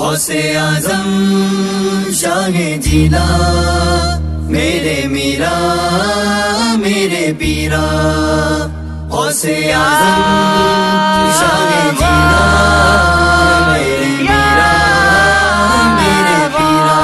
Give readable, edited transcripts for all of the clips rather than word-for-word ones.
غوث اعظم شاہ جیلا میرے میرا میرے پیرا غوث اعظم شاہ جیلا میرے میرا میرے پیرا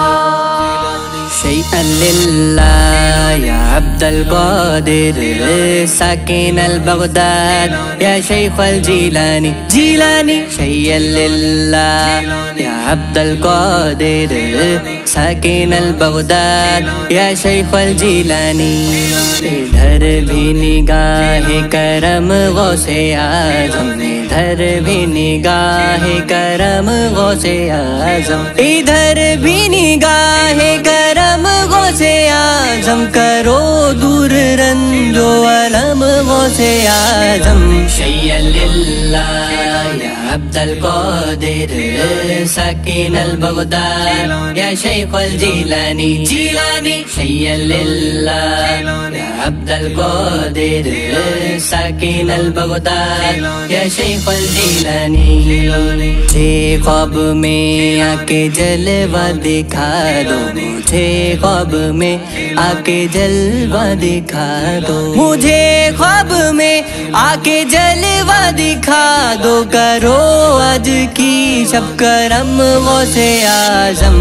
شیئا للہ یا عبد القادر ساکن البغداد یا شیخ الجیلانی جیلانی شیئا للہ یا عبد القادر ساکن البغداد یا شیخ الجیلانی ادھر بھی نگاہ کرم غوث اعظم ادھر بھی نگاہ کرم غوث اعظم ادھر بھی نگاہ کرم غوث اعظم کرو دور رنج و علم غوث اعظم شیئا للہ یا عبد القادر ساکن البغداد یا شیخ الجیلانی جیلانی شیئا للہ یا عبد القادر ساکن البغداد یا شیخ الجیلانی مجھے خواب میں آ کے جلوہ دکھا دو مجھے خواب میں آ کے جلوہ دکھا دو مجھے خواب میں آ کے جلوہ دکھا دو کرو آج کی شب کرم غوث اعظم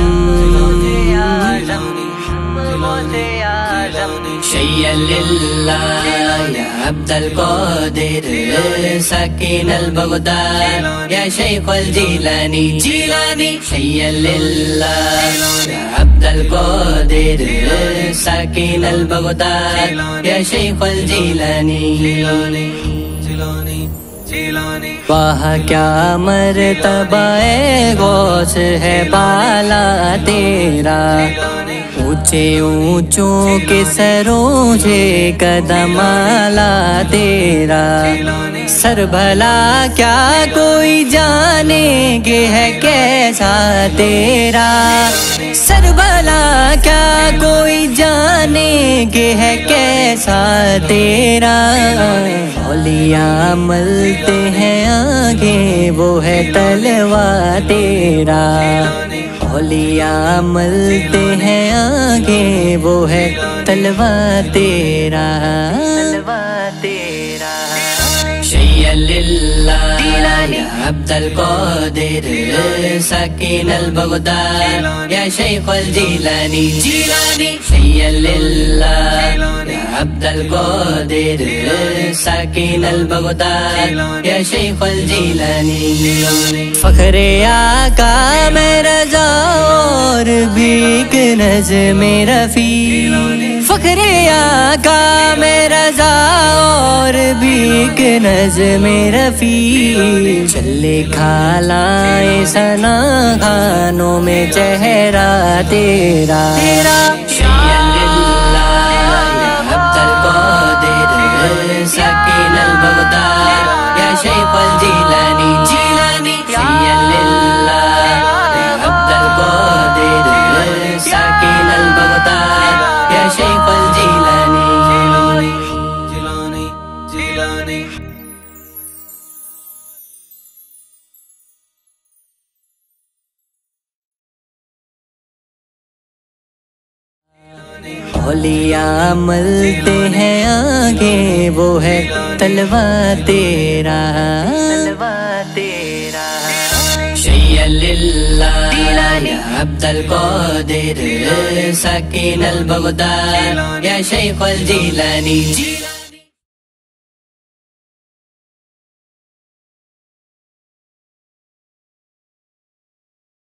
شیئا للہ یا عبد القادر ساکن البغداد یا شیخ الجیلانی جیلانی شیئا للہ یا عبد القادر ساکن البغداد یا شیخ الجیلانی واہ کیا مرتبہ غوث ہے بالا تیرا اونچے اونچوں کے سروں سے قدم اعلیٰ تیرا سر بھلا کیا کوئی جانے کہ ہے کیسا تیرا سر بھلا کیا کوئی جانے کہ ہے کیسا تیرا اولیاء ملتے ہیں آگے وہ ہے تلوار تیرا اولیاء ملتے ہیں آگے وہ ہے تلوار تیرا شیئا للہ یا عبد القادر ساکن البغداد یا شیخ الجیلانی جیلانی شیئا للہ یا عبد القادر ساکن البغداد یا شیخ الجیلانی فخر آقا میں رضا اور بھی ایک نظم رفیع فخر آقا میں رضا اور بھی ایک نظم رفیع چلے کھالائے ثنا خانوں میں چہرہ تیرا شیئا للہ یا عبد القادر ساکن البغداد یا شیخ الجیلانی جیلانی شیئا للہ یا عبد القادر ساکن البغداد یا شیخ الجیلانی اولیاء ملتے ہیں آگے وہ ہے تلوار تیرا شیئا للہ یا عبد القادر ساکن البغداد یا شیخ الجیلانی